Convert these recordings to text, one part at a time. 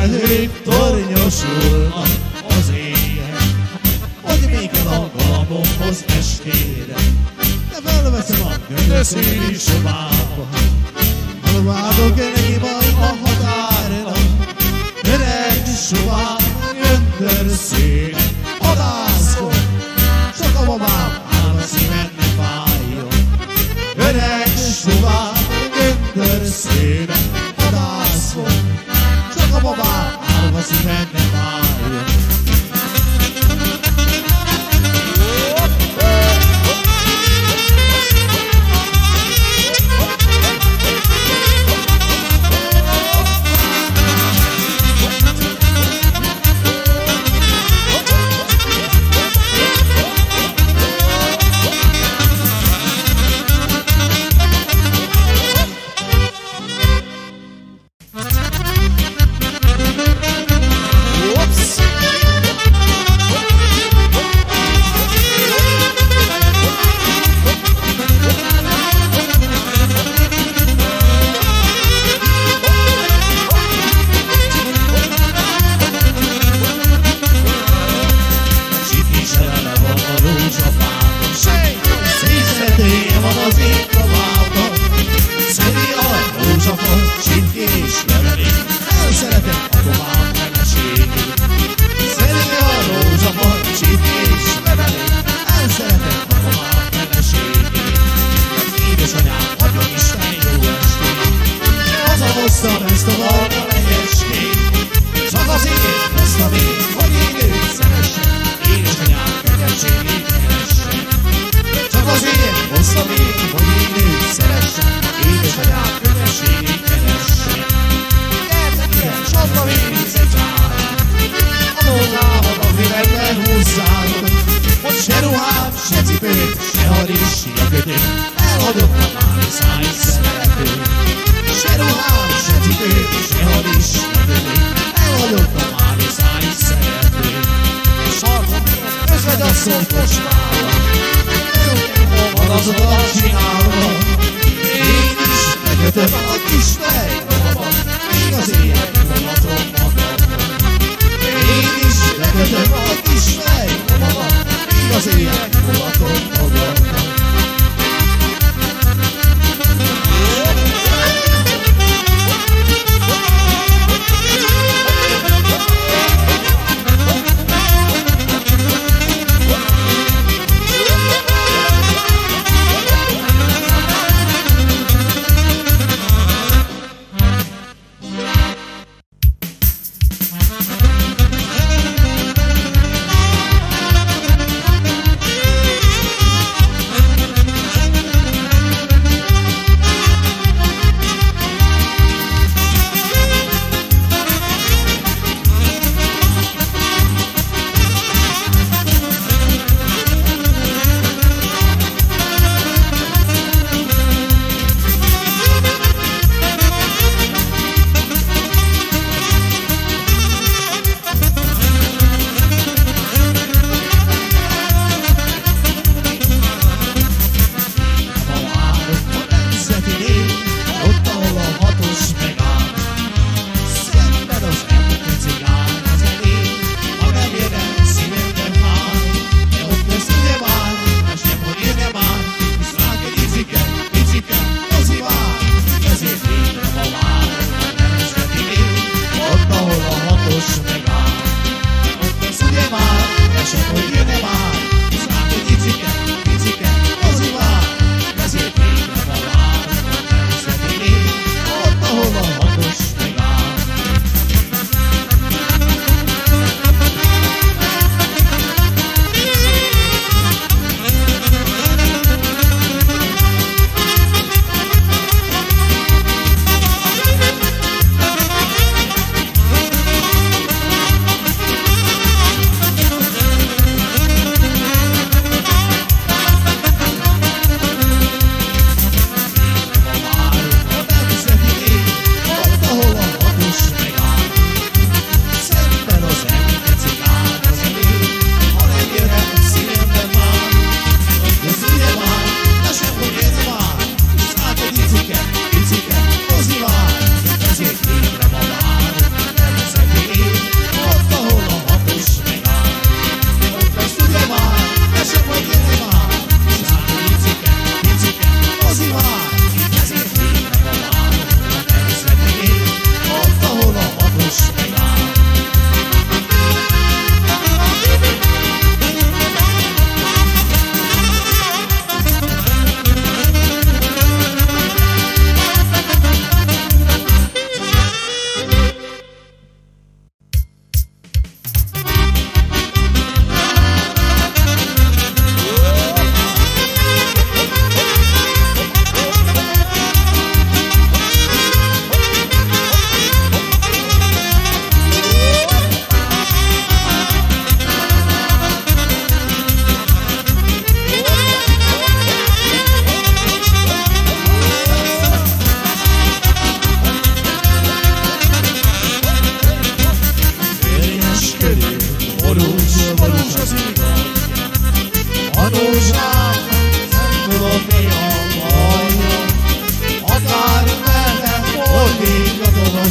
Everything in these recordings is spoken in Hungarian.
felhők tornyosulnak az égen, hogy még a galambomhoz estére, de felveszem a göndöszéri sobába. Halvádok neki van a határnak, öreg sobában göndörszén hadászkod, csak a babám áll a szíven ne fájjon. Öreg sobában göndörszén hadászkod, csak a babám áll a szíven ne fájjon.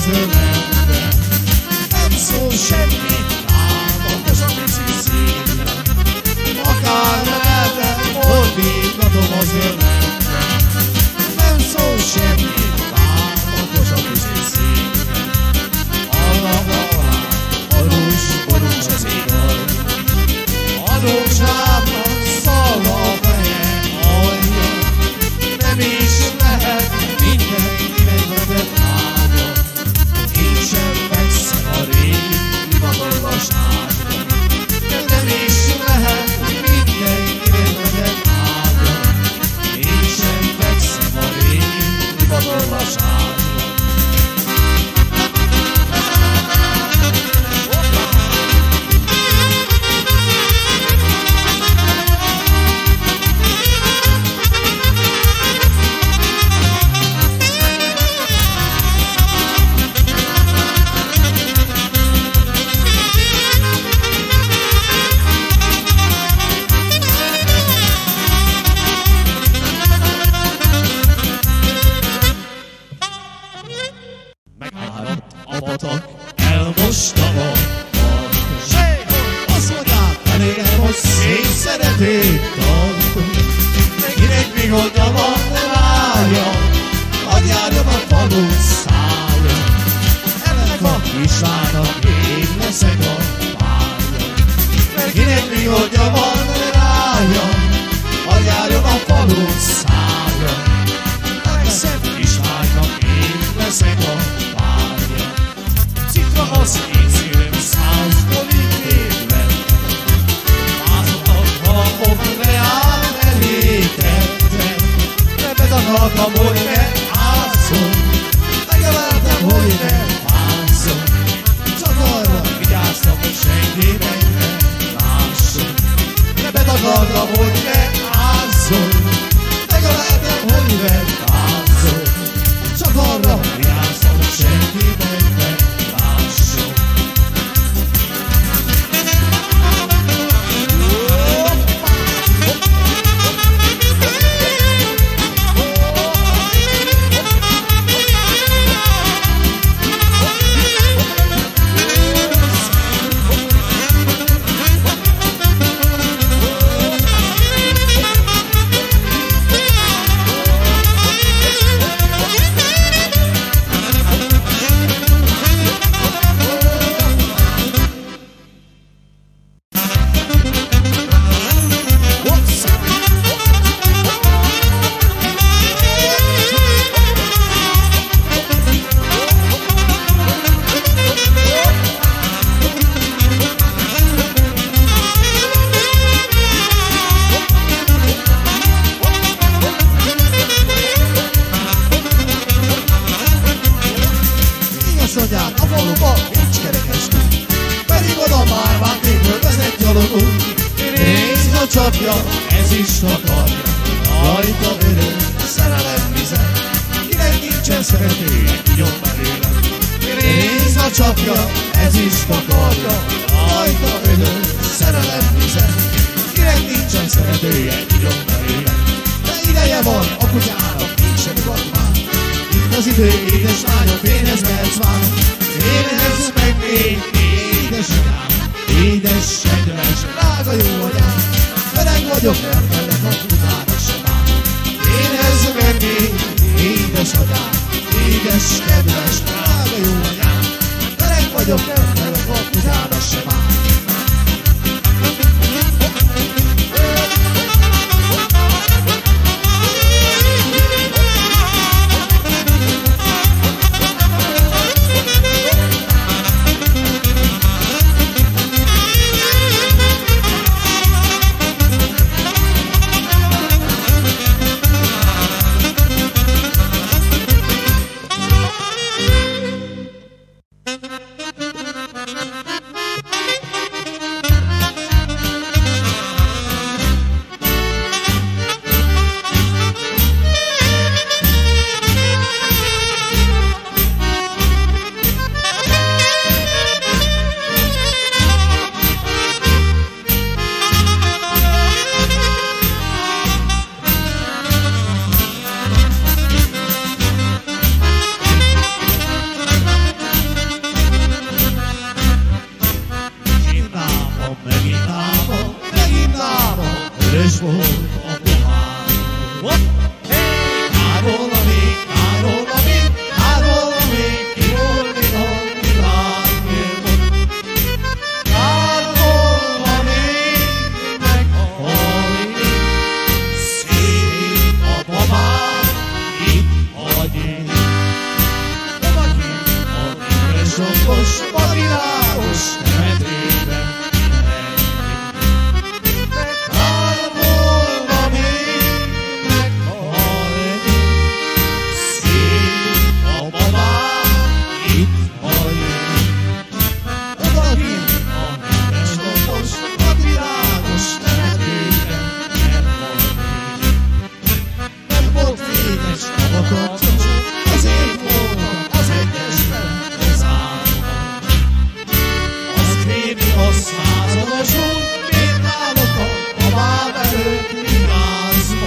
ölembe. Nem szól semmi, álmokos a pici szívre. Akár lehetem, fordítgatom az ölembe. Nem szól semmi, álmokos a pici szívre. Alá, borús az igaz. Adósságban szalva a fejem alja. Nem is lehet mindenkinek vezet ágya. Én sem veszem a régi hivatalos ágya. Nem is lehet mindenkinek vezet ágya. Én sem veszem a régi hivatalos ágya. Elmosta a partos. Azt mondják elégem, hogy szép szeretét tartunk. Kinek még oda van rája, hadd járjon a falu szája. Ennek a kislánynak én leszek a párja. Mert kinek még oda van rája, hadd járjon a falu szája. Ennek szebb kislánynak én leszek a párja. Citra az én szívem 100 forintért vettem. Másodnak halmok reál elétettem. Bebedagaltam, hogy ne átszom. Megemeltem, hogy ne fászom. Csak arra vigyáztam, hogy senki meg ne lásson. Bebedagaltam, hogy ne átszom. Megemeltem, hogy ne fászom. Csak arra vigyáztam, hogy senki meg ne lásson. Mondják, a faluba nincs kerekesnek, pedig oda már Vátékből vezet gyalogul. Nézd a csapja, ez is takarja, rajta öröm, szerelem vizet. Kinek nincsen szeretője, igyon belőle. Nézd a csapja, ez is takarja, rajta öröm, szerelem vizet. Kinek nincsen szeretője, igyon belőle. De ideje van a kutyának, nincsen ugat már. Az idő, édes lányok, édes perc vár. Édes meg még, édesanyám, édes, kedves, drága jó anyám. Öreg vagyok, nem kellek a kutyának sem áll. Édes meg még, édesanyám, édes, kedves, drága jó anyám. Öreg vagyok, nem kellek a kutyának sem áll. zsongos, vadvilágos temetőben. Megtárom volna még meghalni, szép a babám, itt hagyni. Odakint a nemes zsongos, vadvilágos temetőben meghalni. Nem volt véges tavakat, azért voltam az egyesben bezárva. Azt kérni a százados úr, miért állok a babám előtt vigyázva.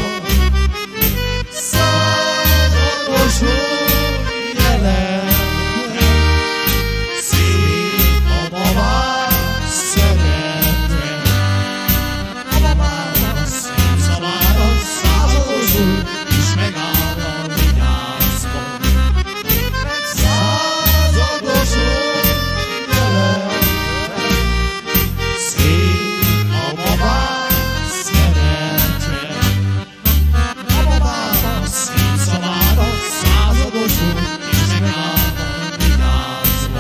Százados úr jelentre, szép a babám szeretve. A babám a szép szavára, százados úr is megáll a vigyázva. Százados úr jelentre, szép a babám szeretve. A babám a szép szavára, százados úr is megáll a vigyázva.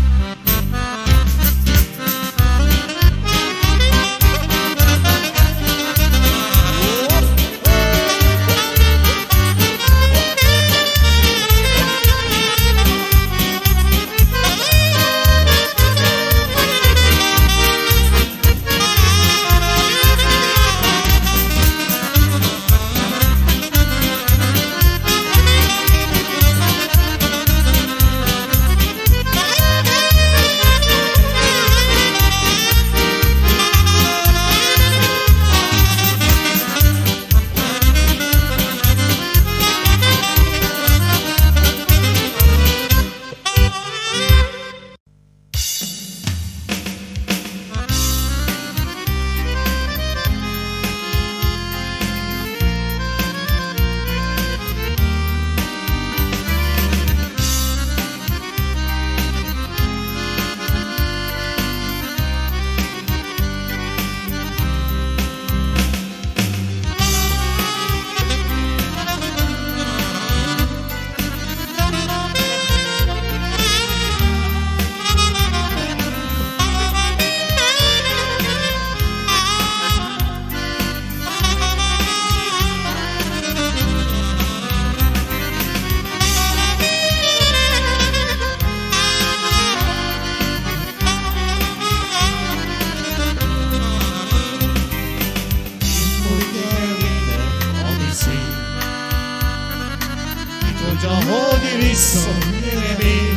Hogy visszajöjjön még,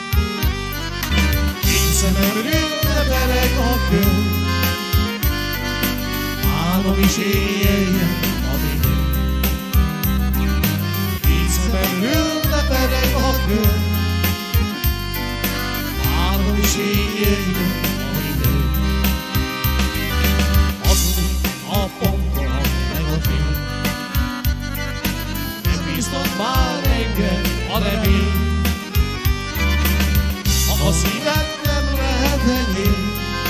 kényszerűen ünnepelek a kör. Álmom is éljen a végén, kényszerűen ünnepelek a kör. Álmom is éljen a végén. Azudik a pompon meg a fény, megbíztat már engem a remény. Ha a szíved nem lehet enyém,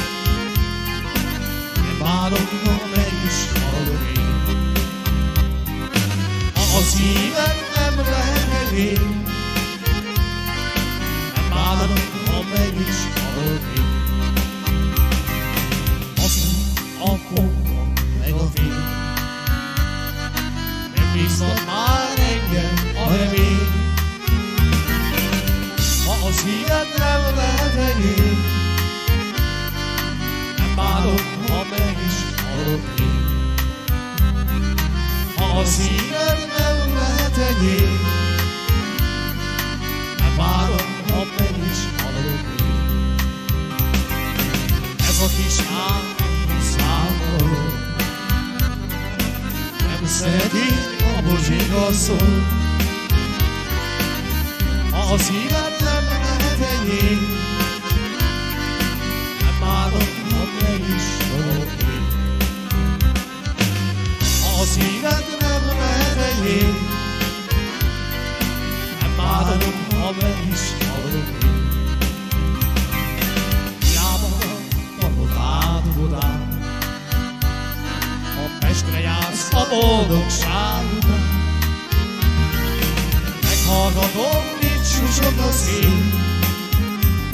nem bánom, ha meg is halok én. Ha a szíved nem lehet enyém, nem bánom, ha meg is halok én. Azudik a pompon meg a fény, megbíztat már engem a remény. Ha a szíved nem lehet enyém, nem bánom, ha meg is halok én. Ha a szíved nem lehet enyém, nem bánom, ha meg is halok én. Ez a kis álom számoló, nem szereti a bozsika szól. Ha a szíved nem lehet enyém, nem bánom, ha meg is halok én. Ha a szíved nem lehet enyém, nem bánom, ha meg is halok én. Hiába tartod átudán, ha Pestre jársz a boldogság után. Meghallgatom, mit susog a szél,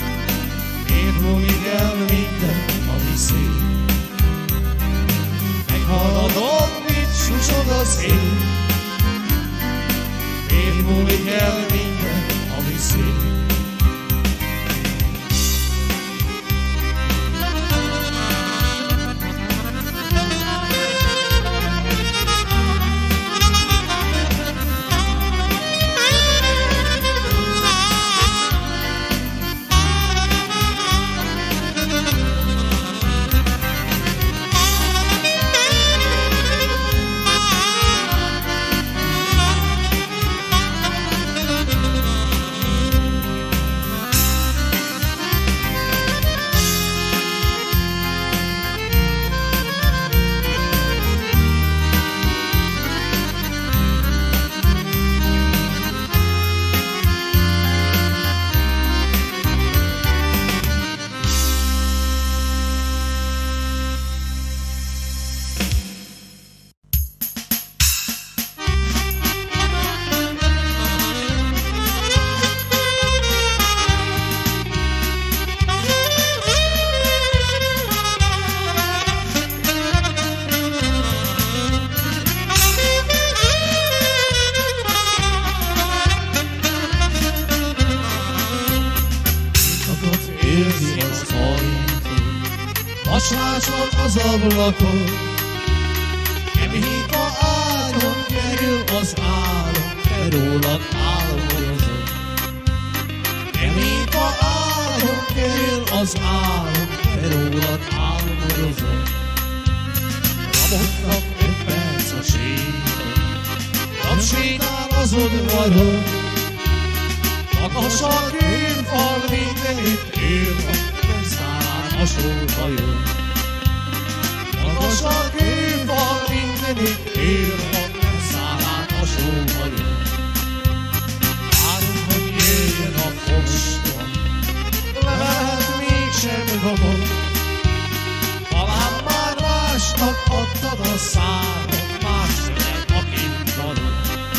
érzi az ajtó. Vasrácson az ablakon, keményít a ágyon, kerül az álom, te rólad álmodozom. Keményít a ágyon, kerül az álom, te rólad álmodozom. Raboknak 5 perc a séton, napsétál az udvaron. Magas a kőfal, mindenütt ő van, nem szállán a sóhajón. Magas a kőfal, mindenütt ő van, nem szállán a sóhajón. Várom, hogy jöjjön a posta, lehet mégsem dobom. Talán már másnak adtad a számot, más nem a kintalom.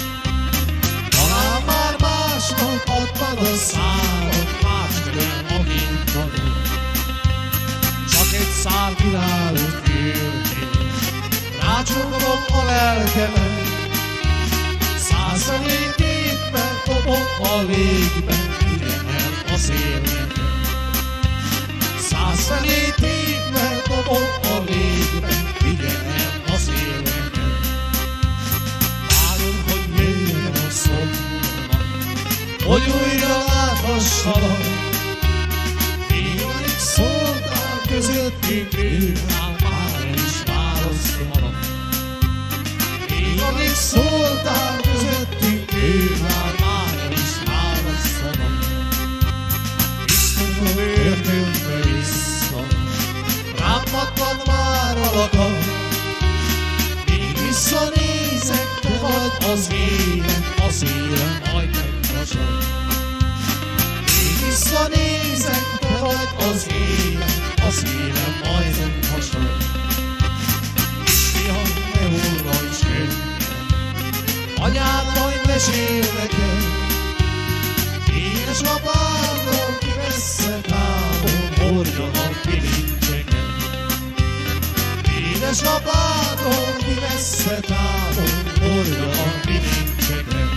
Talán már másnak adtad a számot, más nem a kintalom. Csak egy szál világot jönni, rácsogom a lelkemet. 100 évben dobom a légben, idegen a szélnek. 100 évben dobom a légben, idegen a szélnek. Várom, hogy jöjjön a szombat, hogy újra láthassalak. Még alig szóltál közöttünk, őrnál már el is választanak. Még alig szóltál közöttünk, őrnál már el is választanak. Viszont a börtönbe vissza, rám pattan már a lakam. Még visszanézek, te vagy az élet, a szívem majd megvasad. Még visszanézek, te vagy az élet, a szívem majd megvasad. És fiam, ne hullaj könnyen, anyád majd mesél nekem. Édesapádról ki messze távol, hordjon a bilincseket. Édesapádról ki messze távol, hordjon a bilincseket.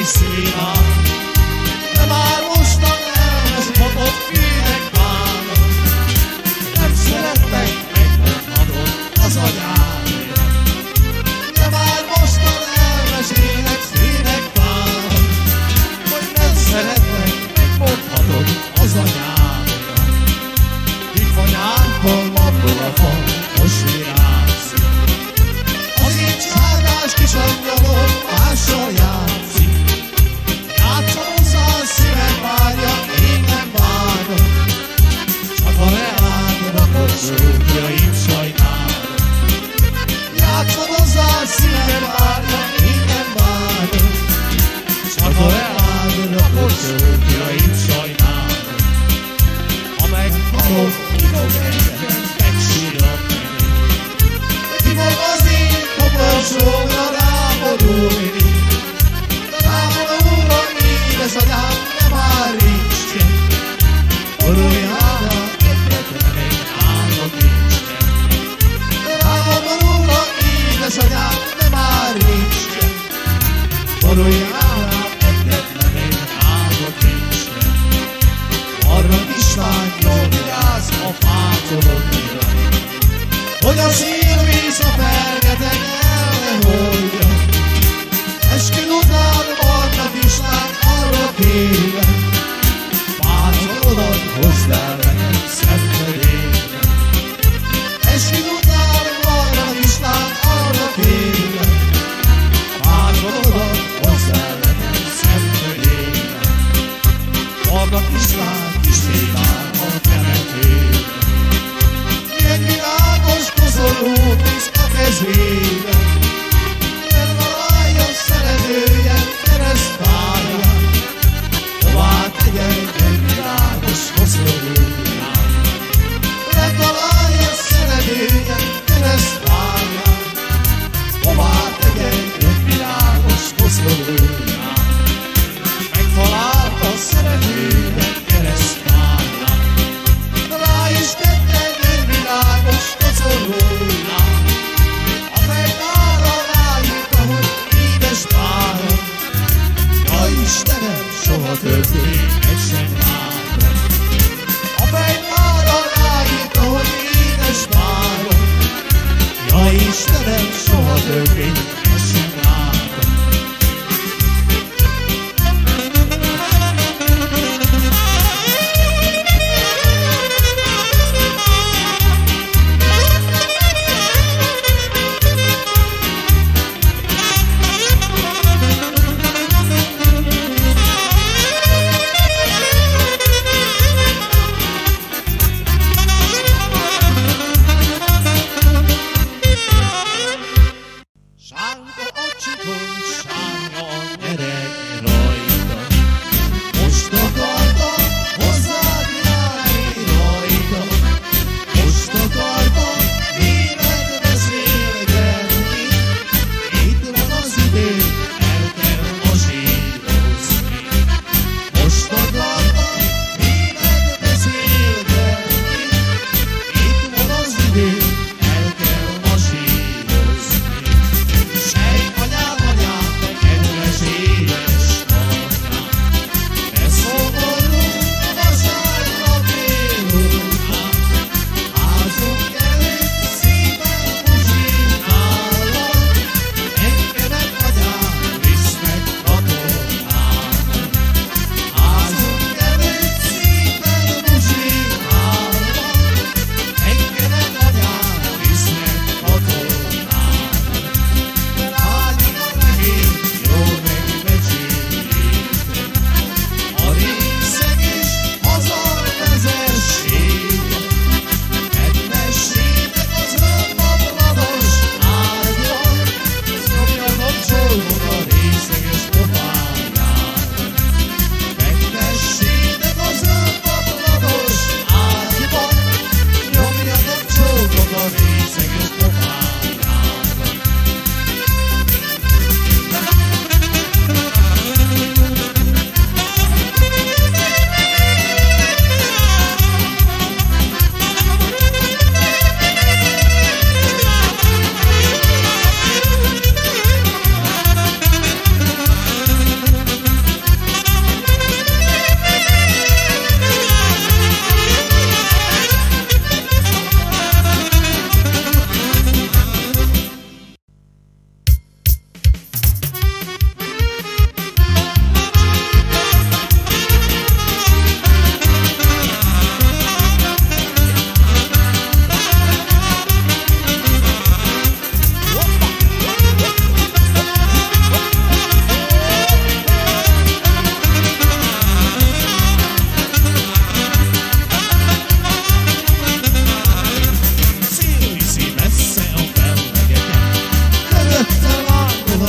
szína. De már mostan elmespatott fények bánat, nem szerettek, megmondhatod az anyádért. De már mostan elmesélek színek bánat, hogy nem szerettek, megmondhatod az anyádért. Hikfanyánkon labdul a fa, most virágszik. Az én csárdás kis angyalom mással játszik. Játszom hozzá, a szívem várja, én nem várom. Csak a reád rakott zsúkjaim sajnálom. Játszom hozzá, a szívem várja, én nem várom. Csak a reád rakott zsúkjaim sajnálom. Ha meghalok, hívok engem, megsírok meg. Hívok az én koporsómra ráborulni. Ráborulva édesanyám, ne várjíts ki. Boruljál, egyetlen egy álmod nincs ki. Ráborulva édesanyám, ne várjíts ki. Boruljál, egyetlen egy álmod nincs ki. Arra kislány jól vigyázz a fátolodra, hogy a szélvíz a fergeteg el ne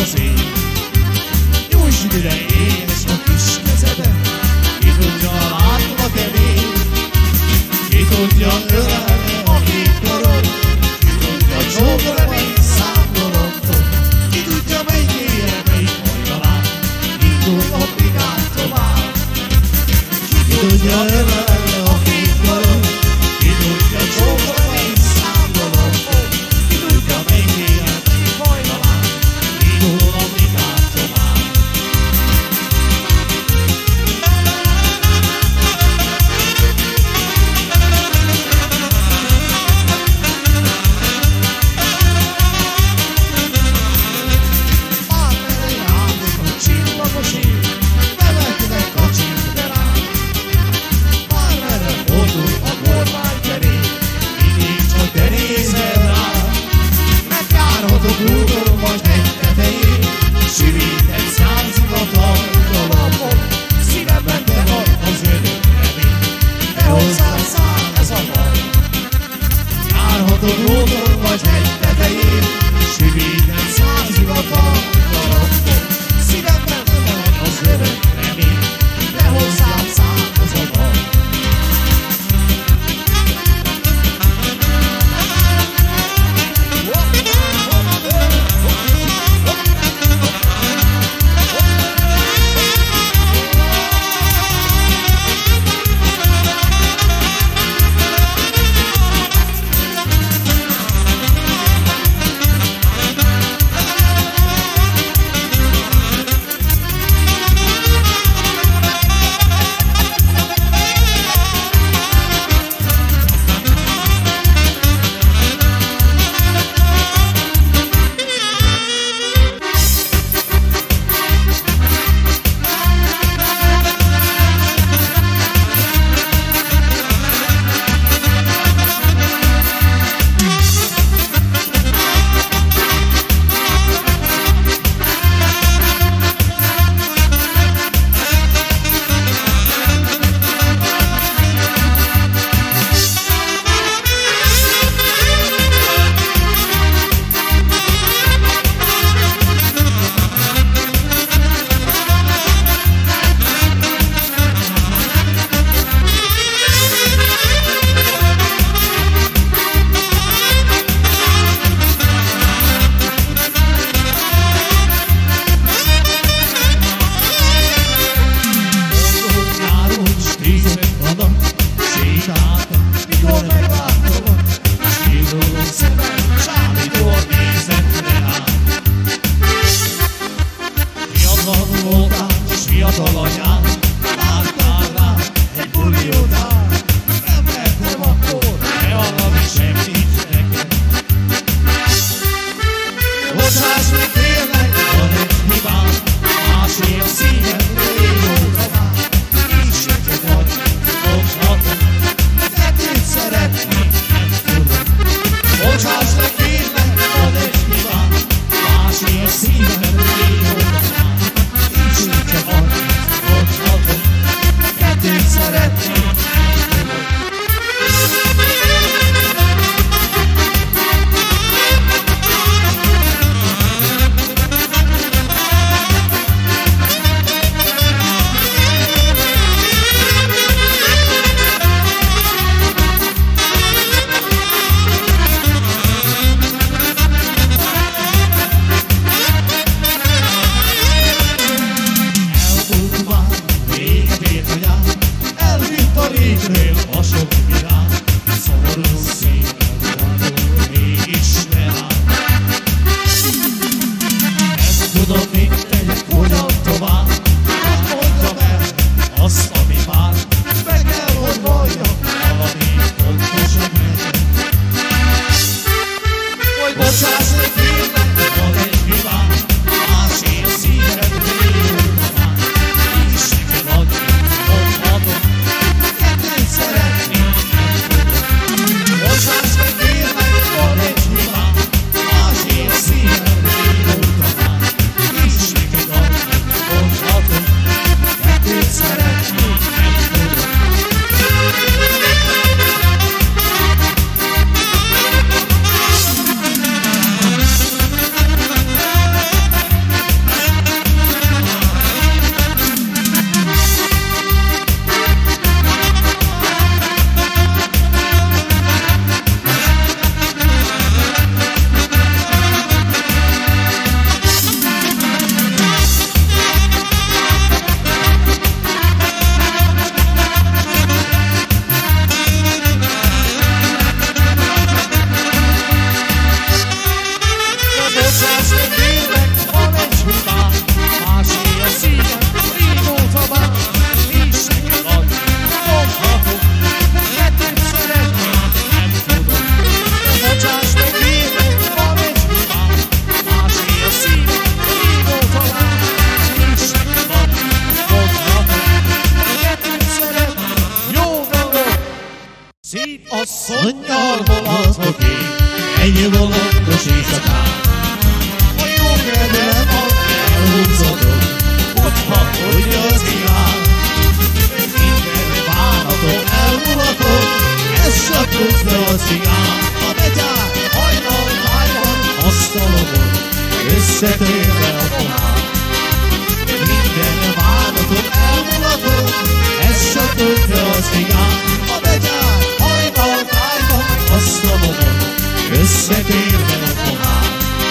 az ég. Nyújtsd ide én ezt a kis kezedet, ki tudja látva-e még, ki tudja ölelni a két karod, ki tudja csókolni számolottot, ki tudja mennyire, melyik hajnalán indul a brigát tovább. Ki tudja ölelni a két karod, ki tudja csókolni számolottot, ki tudja mennyire, melyik hajnalán indul a brigát tovább. összetérve a pohár. Minden bánatom elmulatom, ez se tudja a cigán. A begyár, hajban, tájban, azt a bobot, összetérve a pohár.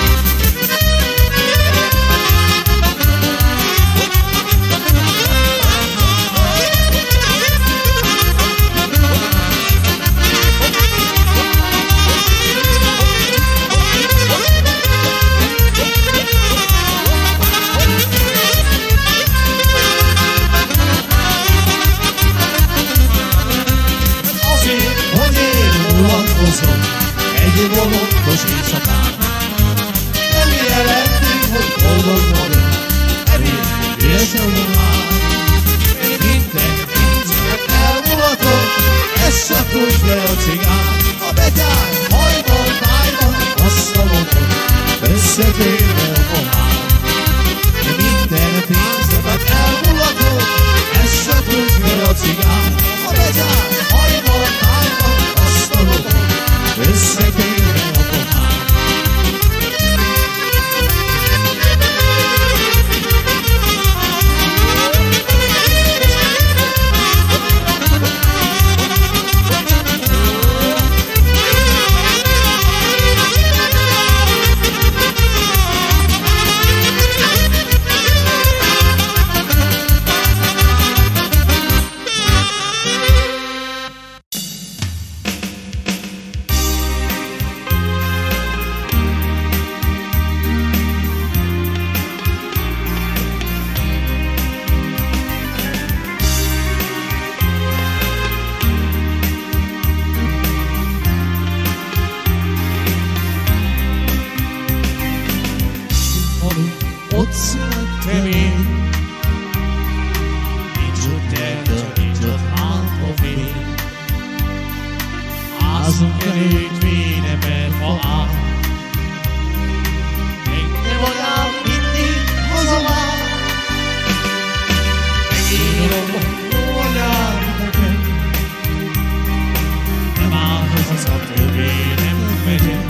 Egy bolondos éjszakán nem jelenti, hogy boldog vagyok, elég ügyesen már. Minden pénzeket elmulatom, ez se tudja a cigán. A begyár, hajban, tájban, azt a botot, összetérve a pohár. Minden pénzeket elmulatom, ez se tudja a cigán. A begyár, hajban, tájban, azt a botot, összetérve a pohár. Ott születtem én, nincs ott erdő, nincs ott hátafény. Házunk előtt vénember fa áll, engem anyám mindig hazavár. Megírom, jó anyám nekem, nem áll haza, többé nem megyek.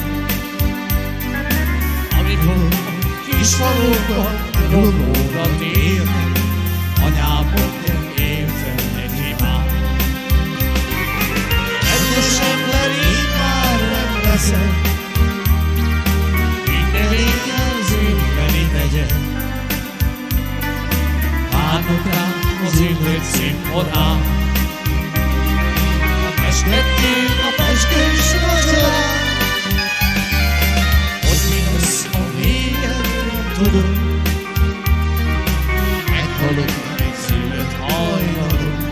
Amikor kis falunkban gyomróra térnek, anyám mondja, értem neki már. Rendesen így már nem leszek, minden éjjel zűmbeli megyek. Várnak rám az üdvöt színpadán, a pestették a peskős vacsorán. Hogy mi lesz a vége, tudom, meghalok egy szülött hajnalon.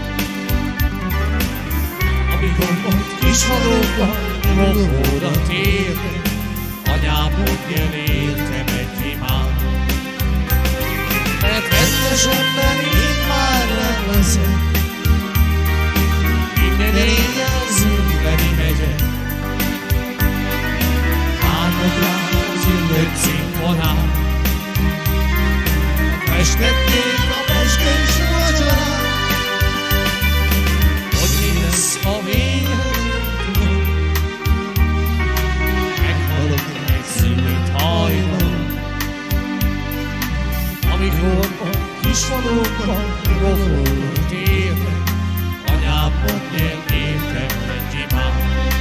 Amikor ott kis halókban rokóra térnek, anyám mondja, értem egy imán. Mert rendes ember én már nem leszek, minden éjjel zümbeni megyek. Várnak rám az üllött színvonán, pestették a peskős vacsorán. Hogy mi lesz a vége, tudom, meghalok egy szülött hajnalon. Amikor a kis falunkban rokóra térnek, anyám mondja, értem egy imán.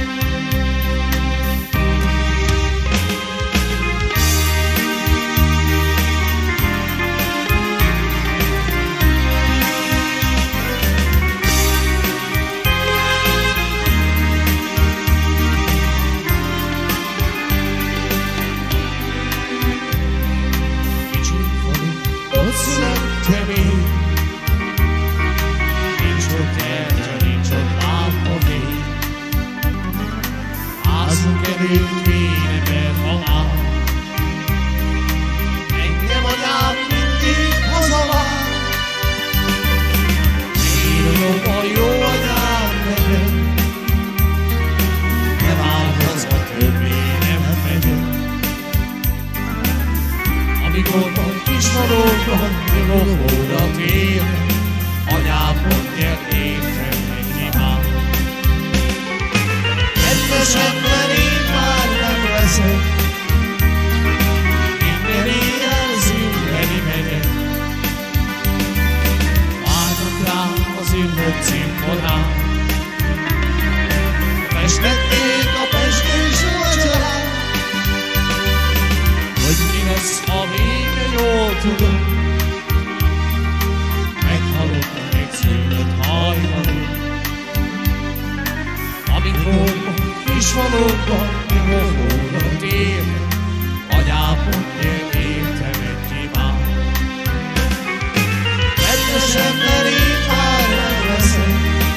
Ott születtem én, nincs ott erdő, nincs ott lámpafény. Házunk előtt vénember fa áll, engem anyám mindig hazavár. Megírom a jó anyám nekem, nem áll haza, többé nem megyek. Amikor a kis falókban rokóra térnek, anyám mondja, értem egy imán. Rendes ember én már nem leszek, minden lesz a vége, jól tudom. Meghalok a megszűnött hajnalon, amikor kisvalóban kihozódott tér, anyámon értem egy gyimát. Kedves ember, én már nem leszek,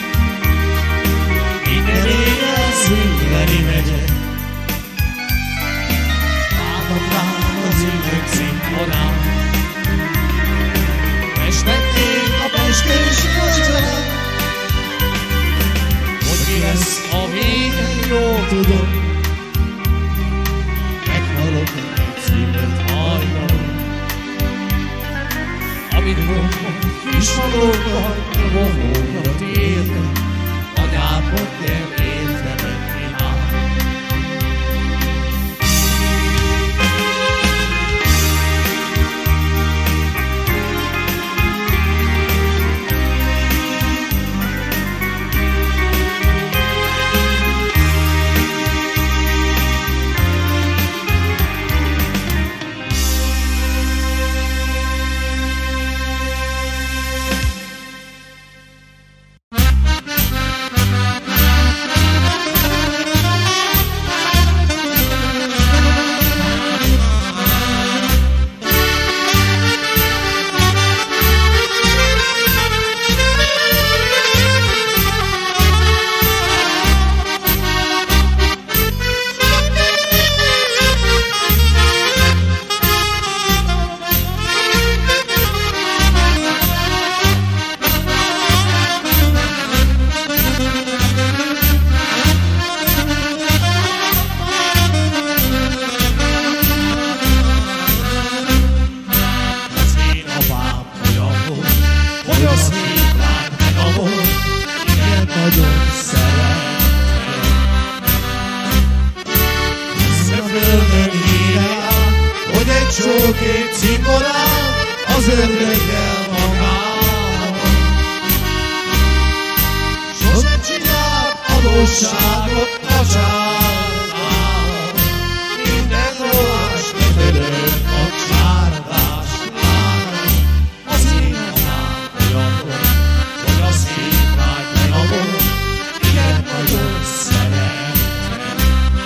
minden éjjel szülveri megyek. Látom rám az üveg színvonal, festették a peskés kocsarát. Hogy mi lesz a vége, jól tudom, meghalok egy szívett hajnalon, amikor kisvalóban vohóra térnek, anyámon nem értem egy imát. Két cimborán az ördöggel magával, sosem csinált adósságot a csárdával, minden rolás kötődött a csárdásnál. Az én anyám olyan volt, hogy a székvágy melavott, igen nagyon szerettem.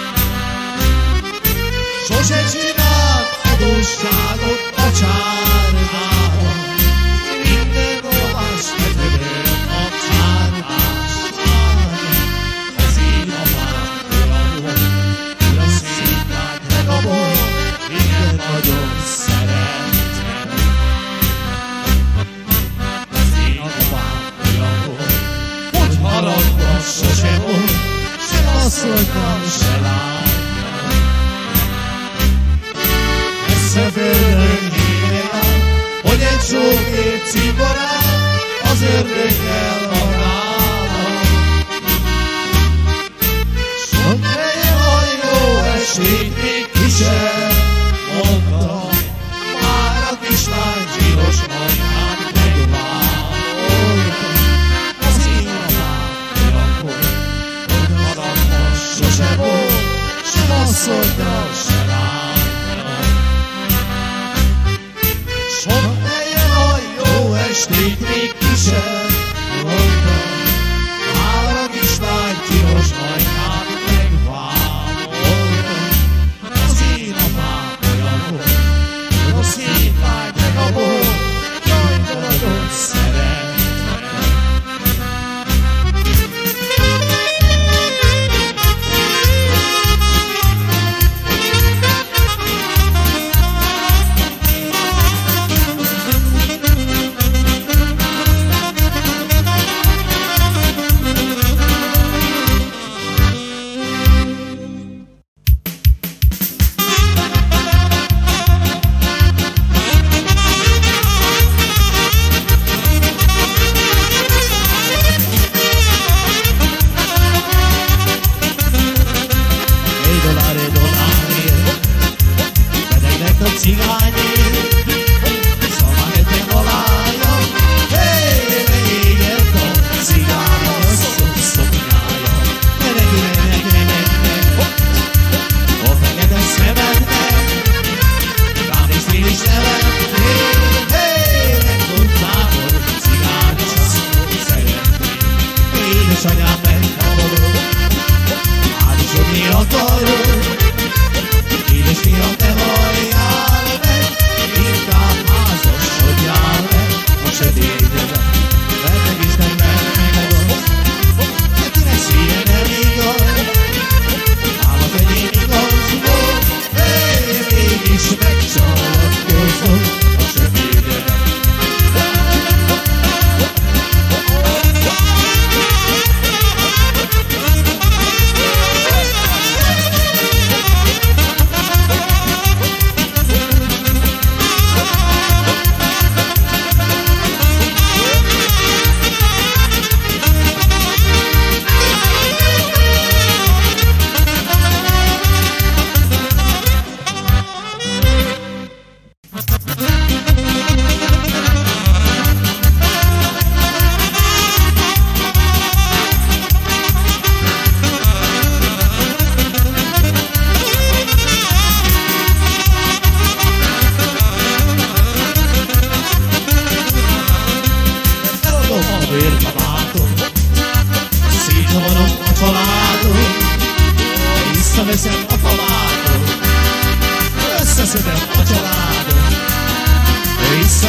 Sosem csinált adósságot a csárdában, minden olvás kötődött a csárdásnál. Az én apám olyan volt, hogy a székvágy megabott, igen nagyon szerettem. Az én apám olyan volt, hogy haragban sose volt, se asszonyban, se lányban. Földön hívja, hogy egy sókét cimborán az ördöggel magával. Sok helyen a jó esét még ki sem mondta, már a kislány zsíros majmát megvállalta. Az én apám olyan volt, hogy haragban sose volt, sem asszonnyal, se lányra. Sok helyen a jó estét még ki sem mondta, már a kislány tilos majmát megvállalta. Az én apám olyan volt, hogy a székvágy megabott, jaj, de nagyon szerettem.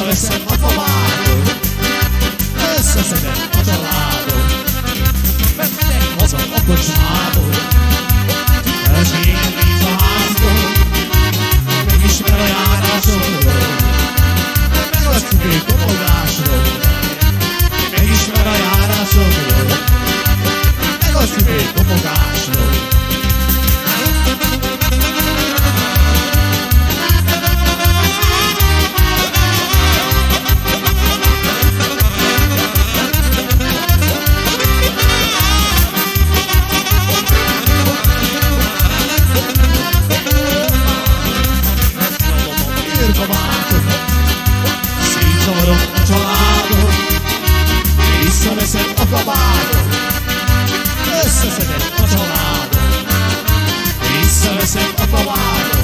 Visszaveszem a babáról, összeszedem a családot, mennek haza a kocsmából, feleségem nincs a házból, megismer a járásodról, meg a cipő komogásról, megismer a járásodról, meg a cipő komogásról. Szétzavarom a családot, visszaveszem a kabátot, összeszedem a családot, visszaveszem a kabátot.